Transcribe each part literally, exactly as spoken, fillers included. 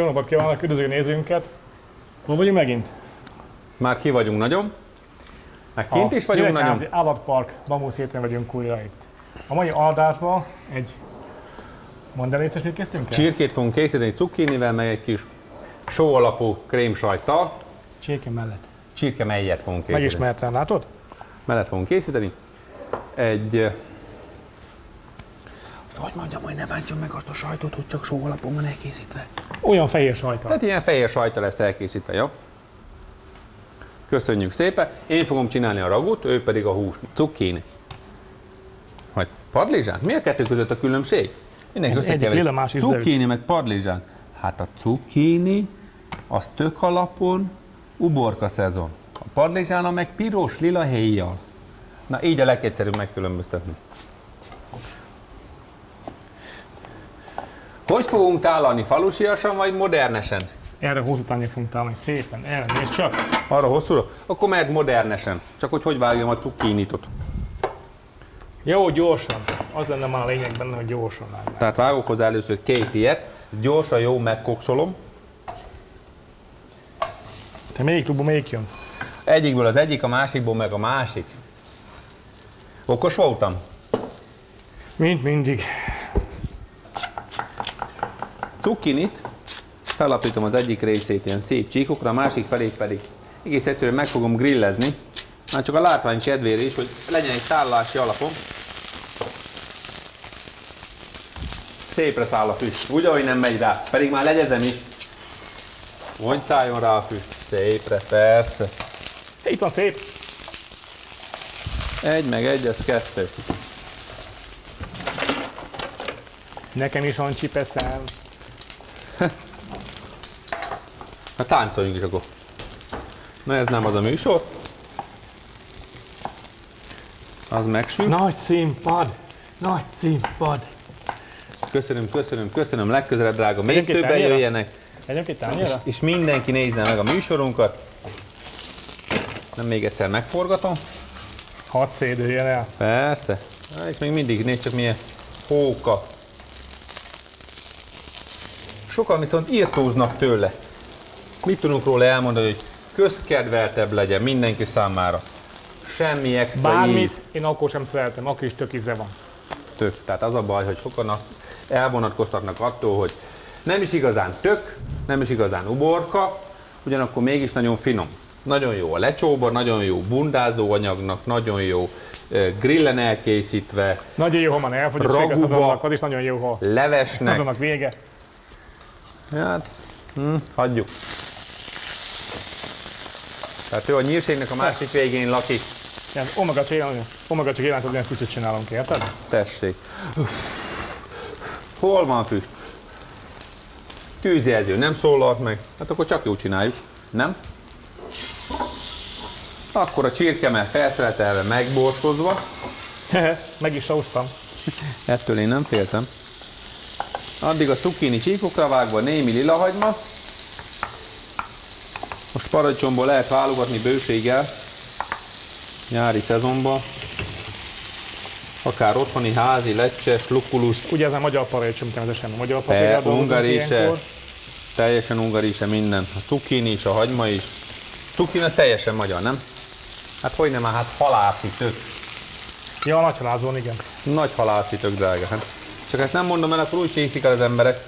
napot kívánok, üdvözlő nézőinket! Hol vagyunk megint? Már ki vagyunk nagyon, meg kint is vagyunk nagyon. A Állatpark bambuszéten vagyunk újra itt. A mai adásban egy... Mondd el, mit kezdtünk el? Csirkét fogunk készíteni cukkinivel, meg egy kis só alapú krémsajttal. Csirke mellett. Csirke mellyet fogunk készíteni. Megismertem, látod? Mellett fogunk készíteni. Egy... Hogy mondjam, hogy ne bántson meg azt a sajtot, hogy csak só alapon van elkészítve. Olyan fehér sajta. Tehát ilyen fehér sajta lesz elkészítve, jó? Köszönjük szépen. Én fogom csinálni a ragut, ő pedig a hús. Cukkini. Vagy padlizsán? Mi a kettő között a különbség? Mindenki összekeverik. Cukkini meg padlizsán. Hát a cukkini az tök alapon uborka szezon. A padlizsána meg piros lila héjjal. Na így a legegyszerűbb megkülönböztetni. Hogy fogunk tálalni? Falusiasan vagy modernesen? Erre hosszú tányért fogunk tálalni, szépen, erre nézd csak! Arra hosszúra? Akkor mehet modernesen. Csak hogy hogy vágjam a cukkinitot. Jó, gyorsan. Az lenne már a lényeg benne, hogy gyorsan vágják. Tehát vágok hozzá először két ilyet, gyorsan jó megkokszolom. Te melyik klubban melyik jön? Egyikből az egyik, a másikból meg a másik. Okos voltam? Mint mindig. Cukkinit felapítom az egyik részét ilyen szép csíkokra, a másik felét pedig egész egyszerűen meg fogom grillezni, már csak a látvány kedvére is, hogy legyen egy tálalási alapom. Szépre száll a füst, úgy, ahogy nem megy rá, pedig már legyezem is. Hogy szálljon rá a füst? Szépre, persze. Itt van szép. Egy meg egy, ez kettő. Nekem is van csipeszem. Na táncoljunk is akkor. Na ez nem az a műsor. Az megsül. Nagy színpad! Nagy színpad! Köszönöm, köszönöm, köszönöm. Legközelebb, drága, még többen jöjjenek. Megyünk itt tányérra? És, és mindenki nézze meg a műsorunkat. Nem még egyszer megforgatom. Hadd szédüljön el. Persze. És még mindig nézd csak milyen hóka. Sokan viszont írtóznak tőle. Mit tudunk róla elmondani, hogy közkedveltebb legyen mindenki számára. Semmi extra Bármit, íz. én akkor sem szeretem, akkor is tök íze van. Tök. Tehát az a baj, hogy sokan elvonatkoztatnak attól, hogy nem is igazán tök, nem is igazán uborka, ugyanakkor mégis nagyon finom. Nagyon jó a lecsóbor, nagyon jó bundázó anyagnak, nagyon jó grillen elkészítve. Nagyon jó, ha már elfogyott ség, az azonnak, az is nagyon jó, ha levesnek. azonnak vége. Hát, hm, hagyjuk. Tehát ő a nyírségnek a másik végén lakik. Igen, omega csak jelent, hogy ilyen füstöt csinálunk, érted? Tessék. Hol van füst? Tűzjelző nem szólalt meg. Hát akkor csak jó csináljuk, nem? Akkor a csirkemell felszeletelve, megborsozva. Meg is sauztam. Ettől én nem féltem. Addig a cukkini csíkokra vágva némi lilahagyma. Most paradicsomból lehet válogatni bőséggel. Nyári szezonban. Akár otthoni, házi, lecses, lukulus. Ugye ez a magyar paradicsom természetesen. A magyar paradicsom. Ungarise. Teljesen ungarise minden. A cukkini is, a hagyma is. Cukkini az teljesen magyar, nem? Hát hogy nem, hát halászi tök. Ja, nagy halászón, igen. Nagy halászi tök, drága. Hát csak ezt nem mondom el, akkor úgy csészik el az emberek.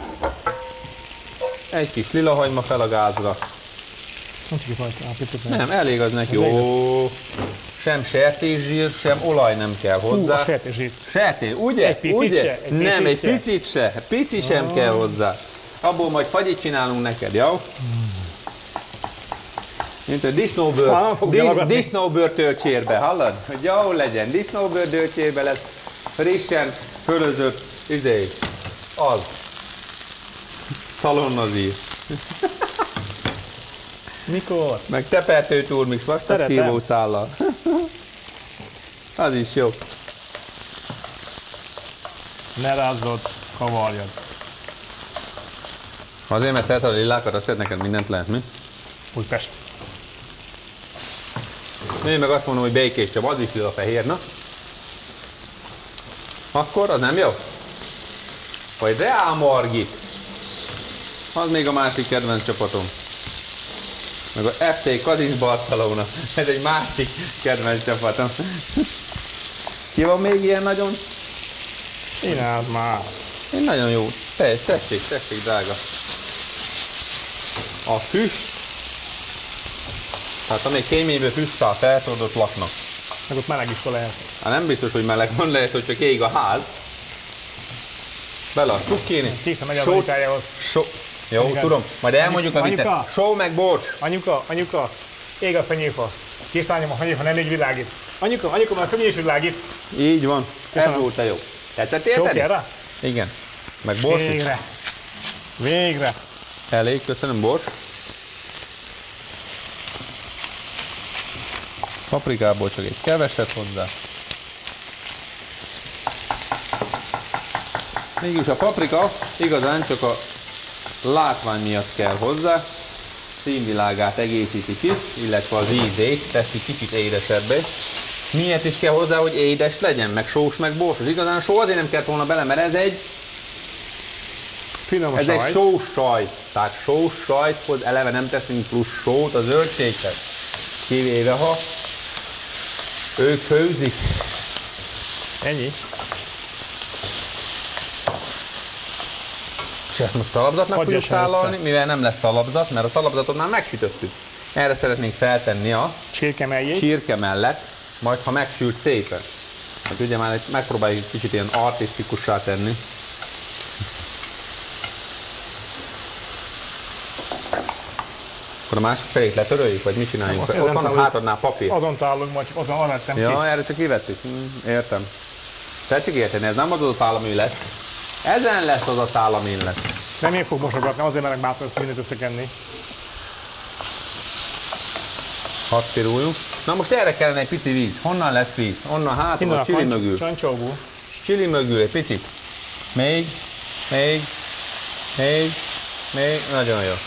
Egy kis lilahagyma fel a gázra. Nem, elég az neki. Ó, sem sertészsír, sem olaj nem kell hozzá. Hú, a sertészsír. Sertés, ugye? Egy picit ugye? se, egy nem, picit egy picit se. Pici sem kell hozzá. Abból majd fagyit csinálunk neked, jó? Mint a disznóbőr, di, disznóbőr tölcsérbe, hallod? Hogy jó legyen, disznóbőr tölcsérbe lesz frissen fölözött, izé, az. Szalonnazír. Mikor? Meg tepertő turmix, vastag szívószállal. Az is jó. Ne rázzod, kavarjad. Azért, mert szereted a lillákat, azt szeret neked mindent lehet, mi? Újpest. Én meg azt mondom, hogy békés Csaba, az is lila fehér, na? Akkor az nem jó? Vagy Reál Margit. Az még a másik kedvenc csapatom. Meg a ef cé Kadisz Barcelona. Ez egy másik kedvenc csapatom. Ki van még ilyen nagyon? Inád már. Én nagyon jó. Te, tessék, tessék, drága. A füst. Tehát amíg kéményből füsttel felszód, ott laknak. Meg ott meleg is lehet. Hát nem biztos, hogy meleg van, lehet, hogy csak ég a ház. Bele a cukkini. Készen megy a anyukájához. So, jó, igen. Tudom. Majd elmondjuk a viccet. Só meg bors. Anyuka, anyuka, ég a fenyőfa. Készlányom a fenyőfa, nem még világít. Anyuka, anyuka, már a fenyő is világít. Így van. Ez volt te jó. Tetszett érteni? Sok erre? Igen. Meg bors is. Végre. Végre. Elég, köszönöm, bors. Paprikából csak egy keveset hozzá. Mégis a paprika igazán csak a látvány miatt kell hozzá. Színvilágát egészíti ki, illetve az ízét teszi kicsit édesebbé. Miért is kell hozzá, hogy édes legyen, meg sós, meg borsos? Igazán só azért nem kellett volna bele, mert ez egy finom ez sajt. egy sós sajt. Tehát sós sajthoz eleve nem teszünk plusz sót a zöldséghez. Kivéve, ha ők főzik. Ennyi. És ezt most talapzatnak Hagyja fogjuk tálalni, mivel nem lesz talapzat, mert a talapzatot már megsütöttük. Erre szeretnénk feltenni a csirke mellék. Csirke mellett, majd ha megsült szépen. Hát ugye már megpróbáljuk egy kicsit ilyen artisztikussá tenni. Akkor a másik felét letöröljük, vagy mit csináljunk? Ott van a hátadnál papír. Azon találunk, vagy azon arra vettem ja, ki. Ja, erre csak kivettük. Hm, értem. Tetszik érteni, ez nem az a tálamin lesz. Ezen lesz az a tálamin lesz. Nem én fog mosogatni, azért merek bátran színét összekenni. Hadd piruljunk. Na most erre kellene egy pici víz. Honnan lesz víz? Onnan hátul, a csili mögül. Csancsóból. Csili mögül egy picit. Még, még, még, még. Nagyon jó.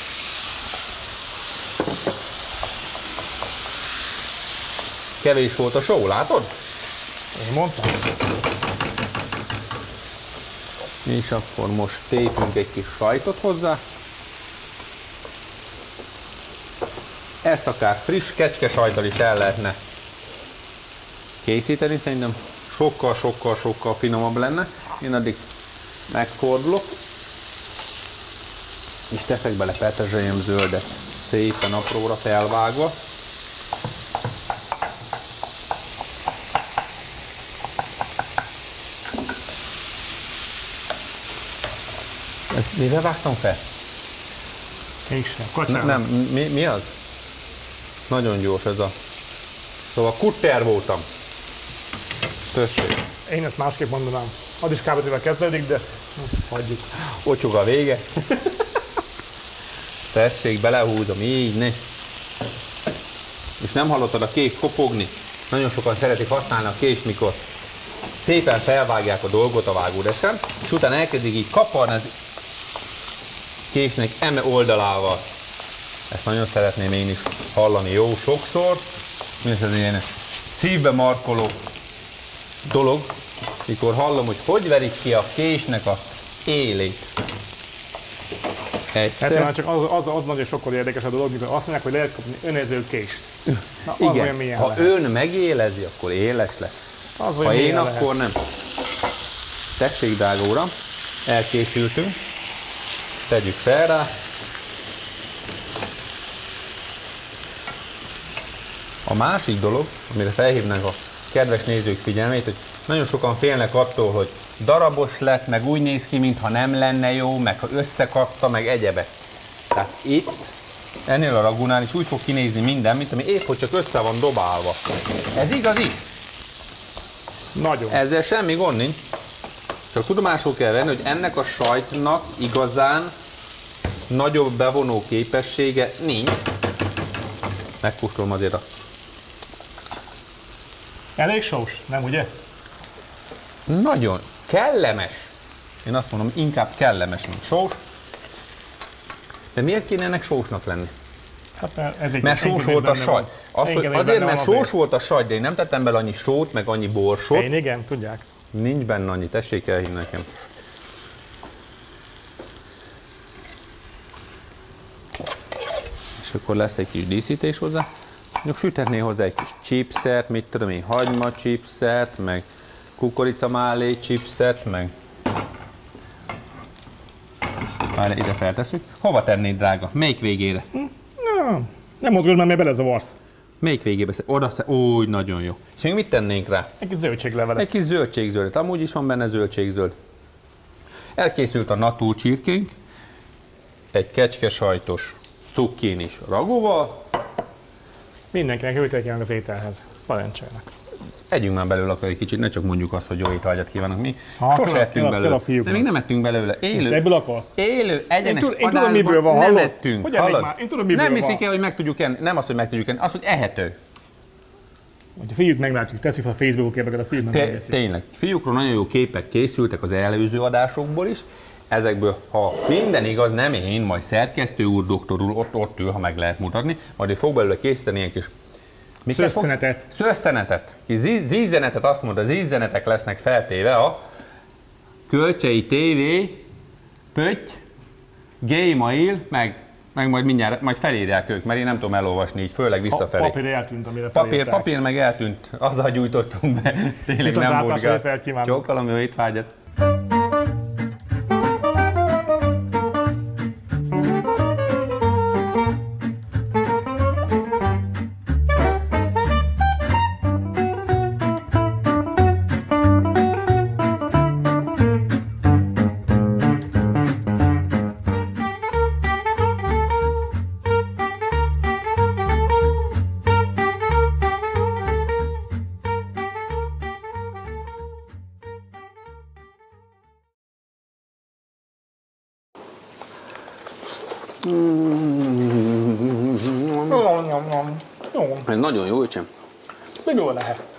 Kevés volt a só, látod? Én mondtam. És akkor most tépünk egy kis sajtot hozzá. Ezt akár friss kecskesajttal is el lehetne készíteni, szerintem sokkal-sokkal-sokkal finomabb lenne. Én addig megfordulok, és teszek bele petrezselyem zöldet, szépen apróra felvágva. Ezt mivel vágtam fel? Mégsem. Nem, mi, mi az? Nagyon gyors ez a... Szóval kutter voltam. Tessék. Én ezt másképp mondanám. Az is kábetővel kezdődik, de hagyjuk. Ocsog a vége. Tessék, belehúzom, így, ne. És nem hallottad a kést kopogni? Nagyon sokan szeretik használni a kést, mikor szépen felvágják a dolgot a vágódesken, és utána elkezdik így kaparni az késnek eme oldalával. Ezt nagyon szeretném én is hallani jó sokszor. Ez az ilyen szívbe markoló dolog, mikor hallom, hogy hogy verik ki a késnek a élét. Egyszer. Hát, csak az, az, az nagyon sokkal érdekes a dolog, mikor azt mondják, hogy lehet kapni önező kést. Na, az igen, olyan milyen ha lehet. ön megélezi, akkor éles lesz. Az ha én, lehet. akkor nem. Tessék, drága uram, elkészültünk. Tegyük fel rá. A másik dolog, amire felhívnánk a kedves nézők figyelmét, hogy nagyon sokan félnek attól, hogy darabos lett, meg úgy néz ki, mintha nem lenne jó, meg ha összekapta, meg egyebek. Tehát itt, ennél a ragúnál is úgy fog kinézni minden, mint ami épp, hogy csak össze van dobálva. Ez igaz is? Nagyon. Ezzel semmi gond nincs. Csak tudomásul kell venni, hogy ennek a sajtnak igazán nagyobb bevonó képessége nincs. Megkóstolom azért a... Elég sós, nem ugye? Nagyon kellemes. Én azt mondom, inkább kellemes, mint sós. De miért kéne ennek sósnak lenni? Hát ez egy mert sós volt a sajt. Az, azért, mert sós azért. volt a sajt, de én nem tettem bele annyi sót, meg annyi borsot. Én igen, tudják. Nincs benne annyi, tessék elhinni nekem. és akkor lesz egy kis díszítés hozzá. Mondjuk süthetné hozzá egy kis chipset, mit tudom én, hagyma chipset, meg kukoricamálé chipset, meg... Már ide feltesszük. Hova tennéd, drága? Melyik végére? Nem, nem mozgod, mert még belezavarsz. Melyik végébe? Oda, úgy, nagyon jó. És még mit tennénk rá? Egy kis zöldséglevelet. Egy kis zöldségzöldet. Amúgy is van benne zöldségzöld. Elkészült a natúr csirkénk, egy kecskesajtos cukkinis ragúval. Mindenkinek jó ételt kívánok az ételhez. Parancsoljanak. Együnk már belőle akkor egy kicsit, ne csak mondjuk azt, hogy jó étvágyat kívánok mi. Ha, Sose ettünk belőle. De még nem ettünk belőle. Élő, ebből akarsz? élő, egyenes én, én tudom, miből van, nem hallod? ettünk. Hogy hallod? már? Én tudom, miből nem van. hiszik el, hogy meg tudjuk enni. Nem az, hogy meg tudjuk enni, az, hogy ehető. Hogyha fiúk meglátjuk, teszik fel a Facebookon képeket, a fiúk Té tényleg, fiúkról nagyon jó képek készültek az előző adásokból is. Ezekből, ha minden igaz, nem én, majd szerkesztő úr, doktor úr, ott, ott ül, ha meg lehet mutatni, majd ő fog belőle készíteni ilyen kis... Szösszenetet. Szösszenetet. Kis zízzenetet, azt mondta, zízzenetek lesznek feltéve a Kölcsei té vé, Pötty, Gmail, meg, meg majd mindjárt, majd felírják ők, mert én nem tudom elolvasni így, főleg visszafelé. A papír eltűnt, amire papír, papír meg eltűnt, azzal gyújtottunk be, tényleg Viszont nem látásra burgál. Csókolom, jó étvágyat! Mm. Ez nagyon jó, öcsém. Még jól lehet.